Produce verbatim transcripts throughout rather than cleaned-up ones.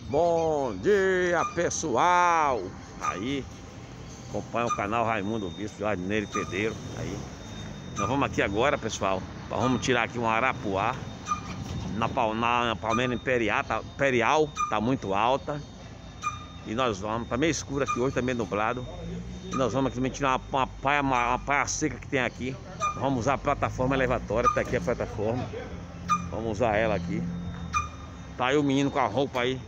Bom dia, pessoal! Aí, acompanha o canal Raimundo Bispo, Jardineiro e Pedreiro. Aí, nós vamos aqui agora, pessoal. Vamos tirar aqui um arapuá na, na palmeira imperial, tá, imperial, tá muito alta. E nós vamos, tá meio escuro aqui hoje, tá meio nublado. E nós vamos aqui também tirar uma, uma, paia, uma, uma paia seca que tem aqui. Vamos usar a plataforma elevatória, tá aqui a plataforma. Vamos usar ela aqui. Tá aí o menino com a roupa aí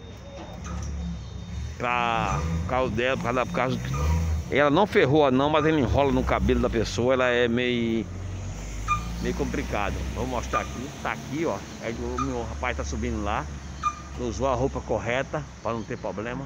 pra por causa dela, por causa, por causa ela não ferrou não, mas ele enrola no cabelo da pessoa, ela é meio meio complicado. Vou mostrar aqui, tá aqui, ó. Aí o meu rapaz tá subindo lá, usou a roupa correta para não ter problema.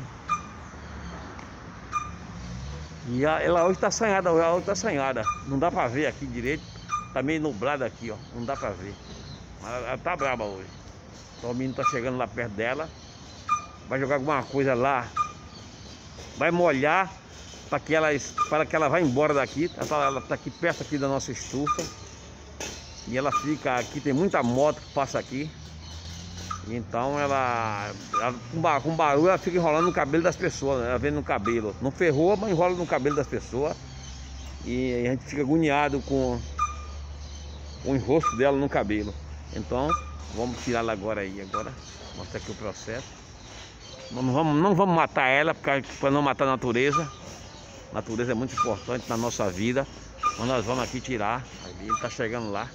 E a, ela hoje tá assanhada, ela hoje tá assanhada. Não dá pra ver aqui direito, tá meio nublado aqui, ó. Não dá pra ver. Mas ela, ela tá braba hoje. Então o menino tá chegando lá perto dela, vai jogar alguma coisa lá, vai molhar para que ela para que ela vá embora daqui. Ela tá, ela tá aqui perto aqui da nossa estufa e ela fica aqui, tem muita moto que passa aqui. Então ela, ela com barulho ela fica enrolando no cabelo das pessoas, né? Ela vem no cabelo, não ferrou, mas enrola no cabelo das pessoas. E a gente fica agoniado com, com o rosto dela no cabelo. Então vamos tirar ela agora aí, agora mostrar aqui o processo. Não vamos, não vamos matar ela, para não matar a natureza. A natureza é muito importante na nossa vida. Então nós vamos aqui tirar. Ele está chegando lá.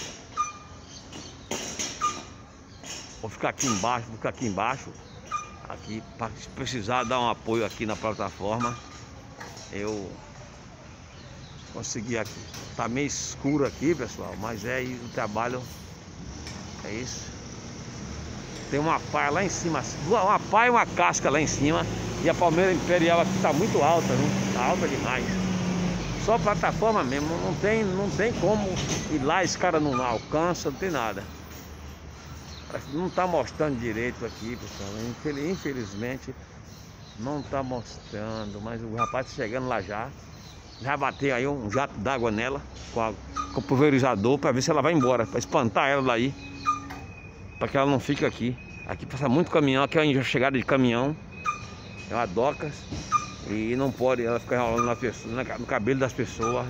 Vou ficar aqui embaixo, vou ficar aqui embaixo. Aqui, para precisar dar um apoio aqui na plataforma, eu consegui aqui. Tá meio escuro aqui, pessoal, mas é aí o trabalho. É isso. Tem uma paia lá em cima, uma paia e uma casca lá em cima. E a palmeira imperial aqui tá muito alta, viu? Tá alta demais. Só plataforma mesmo, não tem, não tem como ir lá, esse cara não alcança, não tem nada. Não tá mostrando direito aqui, pessoal. Infelizmente não tá mostrando, mas o rapaz tá chegando lá já. Já bateu aí um jato d'água nela com, a, com o pulverizador para ver se ela vai embora, para espantar ela daí, para que ela não fique aqui. Aqui passa muito caminhão, aqui é uma chegada de caminhão, é uma docas, e não pode ela ficar enrolando na pessoa, no cabelo das pessoas.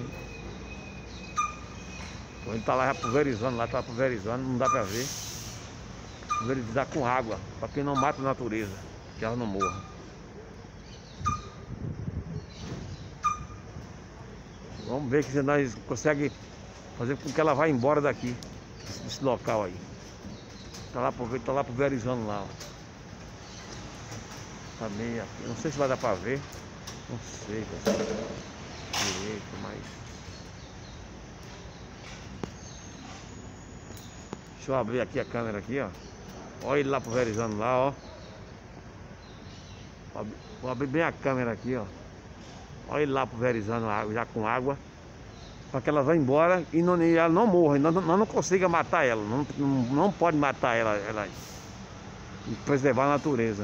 Então ele tá lá já pulverizando, lá tá pulverizando, não dá para ver. Pulverizar com água, para que não mata a natureza, que ela não morra. Vamos ver se nós conseguimos fazer com que ela vá embora daqui, desse local aí. Tá lá, tá lá pulverizando lá, ó. Tá meio aqui. Não sei se vai dar pra ver. Não sei, pessoal. Direito, mas... Deixa eu abrir aqui a câmera aqui, ó. Olha ele lá pulverizando lá, ó. Vou abrir bem a câmera aqui, ó. Olha ele lá pulverizando já com água, para que ela vá embora e, não, e ela não morra. Nós não, não consiga matar ela. Não, não, não pode matar ela, ela e preservar a natureza.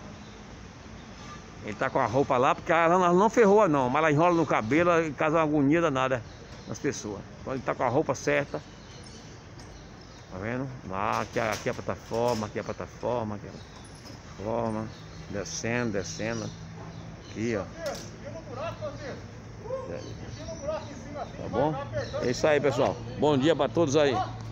Ele tá com a roupa lá porque ela não, não ferrou não, mas ela enrola no cabelo e causa uma agonia danada nas pessoas. Então ele tá com a roupa certa. Tá vendo? Lá, aqui, aqui é a plataforma, aqui é a plataforma, aqui é a plataforma. Descendo, descendo. Aqui, ó. Tá bom? É isso aí, pessoal. Bom dia para todos aí.